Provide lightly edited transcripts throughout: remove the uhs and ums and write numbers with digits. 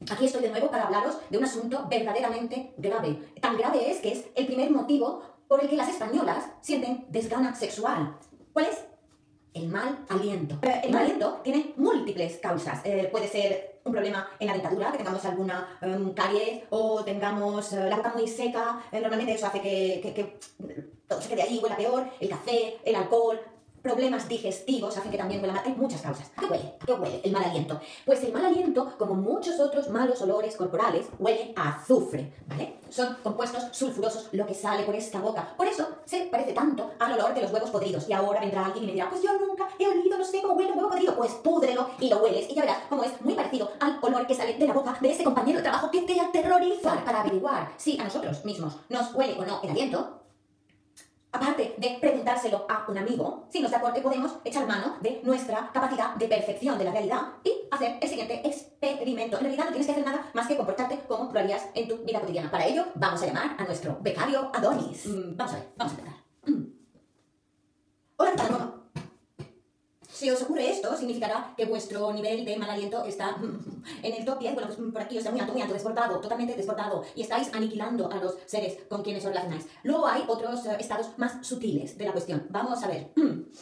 Aquí estoy de nuevo para hablaros de un asunto verdaderamente grave. Tan grave es que es el primer motivo por el que las españolas sienten desgana sexual. ¿Cuál es? El mal aliento. El mal aliento tiene múltiples causas. Puede ser un problema en la dentadura, que tengamos alguna caries o tengamos la boca muy seca. Normalmente eso hace que todo se quede ahí, huela peor. El café, el alcohol, problemas digestivos hacen que también huela mal. Hay muchas causas. ¿A qué huele? ¿A qué huele el mal aliento? Pues el mal aliento, como muchos otros malos olores corporales, huele a azufre, ¿vale? Son compuestos sulfurosos lo que sale por esta boca. Por eso se parece tanto al olor de los huevos podridos. Y ahora vendrá alguien y me dirá, pues yo nunca he olido, no sé cómo huele un huevo podrido. Pues púdrelo y lo hueles y ya verás cómo es muy parecido al olor que sale de la boca de ese compañero de trabajo que te aterroriza. Para averiguar si a nosotros mismos nos huele o no el aliento, aparte de preguntárselo a un amigo, si nos da corte podemos echar mano de nuestra capacidad de percepción de la realidad y hacer el siguiente experimento. En realidad no tienes que hacer nada más que comportarte como lo harías en tu vida cotidiana. Para ello vamos a llamar a nuestro becario Adonis. Vamos a ver, vamos a empezar. Hola, ¿qué tal, mono? Si os ocurre esto, significará que vuestro nivel de mal aliento está en el top 10. Bueno, pues por aquí os está muy alto, desbordado, totalmente desbordado. Y estáis aniquilando a los seres con quienes os relacionáis. Luego hay otros estados más sutiles de la cuestión. Vamos a ver.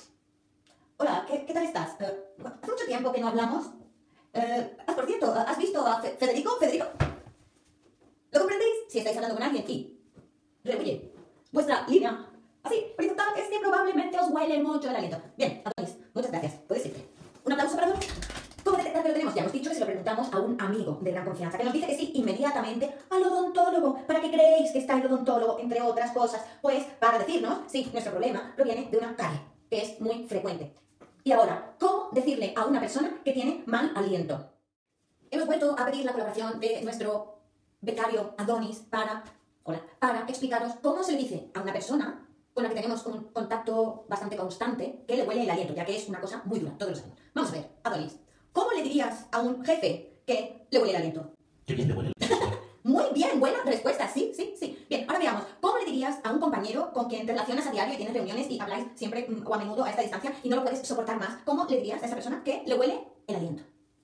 Hola, ¿qué tal estás? Hace mucho tiempo que no hablamos. Por cierto, ¿has visto a Federico? ¿Federico? ¿Lo comprendéis? Si estáis hablando con alguien y rehuye vuestra línea así, horizontal, es que probablemente os huele mucho el aliento. Bien, Adonis, muchas gracias. Puedes irte. Un aplauso para Adonis. ¿Cómo detectar que lo tenemos? Ya hemos dicho que se lo preguntamos a un amigo de gran confianza, que nos dice que sí inmediatamente al odontólogo. ¿Para qué creéis que está el odontólogo, entre otras cosas? Pues para decirnos si nuestro problema proviene de una carie, que es muy frecuente. Y ahora, ¿cómo decirle a una persona que tiene mal aliento? Hemos vuelto a pedir la colaboración de nuestro becario Adonis para explicaros cómo se le dice a una persona con la que tenemos un contacto bastante constante que le huele el aliento, ya que es una cosa muy dura, todos lo sabemos. Vamos a ver, Adonis, ¿cómo le dirías a un jefe que le huele el aliento? Qué bien le huele el aliento. Muy bien, buena respuesta, sí. Bien, ahora veamos, ¿cómo le dirías a un compañero con quien te relacionas a diario y tienes reuniones y habláis siempre o a menudo a esta distancia y no lo puedes soportar más? ¿Cómo le dirías a esa persona que le huele el aliento?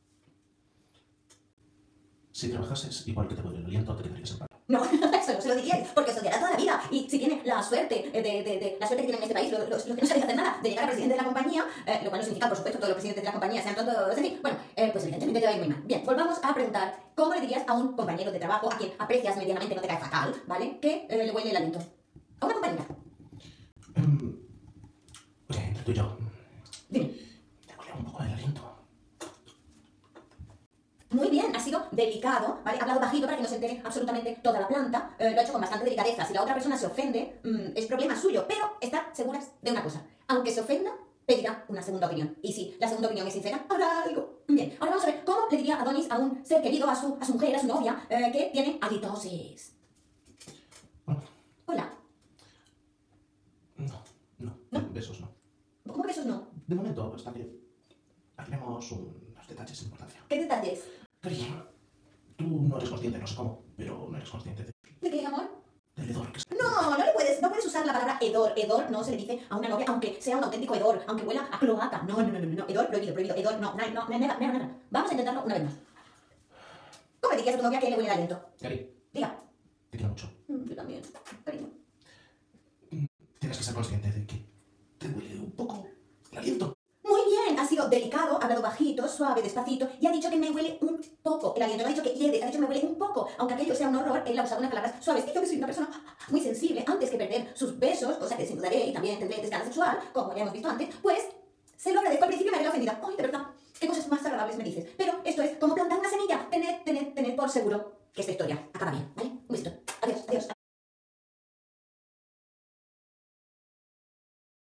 Si trabajases igual que te huele el aliento, te quedarías en paro. No, eso no se lo diríais, porque os odiará toda la vida. Y si tiene la suerte la suerte que tiene en este país, los que no sabéis hacer nada, de llegar a presidente de la compañía, lo cual no significa, por supuesto, todos los presidentes de la compañía sean todos, en fin, bueno, pues evidentemente te va a ir muy mal. Bien, volvamos a preguntar, ¿cómo le dirías a un compañero de trabajo, a quien aprecias medianamente, no te cae fatal, ¿vale? Que le huele el aliento? A una compañera. Oye, entre tú y yo, Dime. te huele un poco el aliento. Muy bien, ha sido delicado, ¿vale? Ha hablado bajito para que no se entere absolutamente toda la planta, lo ha hecho con bastante delicadeza. Si la otra persona se ofende, es problema suyo, pero estad seguras de una cosa. Aunque se ofenda, pedirá una segunda opinión. Y si la segunda opinión es sincera, habrá algo. Bien, ahora vamos a ver cómo le diría Adonis a un ser querido, a su mujer, a su novia, que tiene halitosis. Hola. No, besos no. ¿Cómo que esos no? De momento, hasta que haremos unos detalles sin importancia. ¿Qué detalles? Cariño, tú no eres consciente, no sé cómo, pero no eres consciente ¿De qué, amor? del hedor que se... No puedes usar la palabra hedor. Hedor no se le dice a una novia, aunque sea un auténtico hedor, aunque huela a cloaca. No. Hedor prohibido. Hedor, no. Nada. Vamos a intentarlo una vez más. ¿Cómo le dirías a tu novia que le huele el aliento? Cari, Diga. te quiero mucho. Yo también, cariño. Tienes que ser consciente de que te huele un poco el aliento. Muy bien, ha sido delicado, ha hablado bajito, suave, despacito, y ha dicho que me huele un poco el aliento. No ha dicho que hiede, ha dicho que me huele un poco. Aunque aquello sea un horror, él ha usado unas palabras suaves. Y yo que soy una persona muy sensible, antes que perder sus besos, cosa que sin duda haré y también tendré desgana sexual, como ya hemos visto antes, pues se lo agradezco. Al principio me haré la ofendida. Ay, de verdad, qué cosas más agradables me dices. Pero esto es como plantar una semilla. Tened por seguro que esta historia acaba bien, ¿vale? Un besito.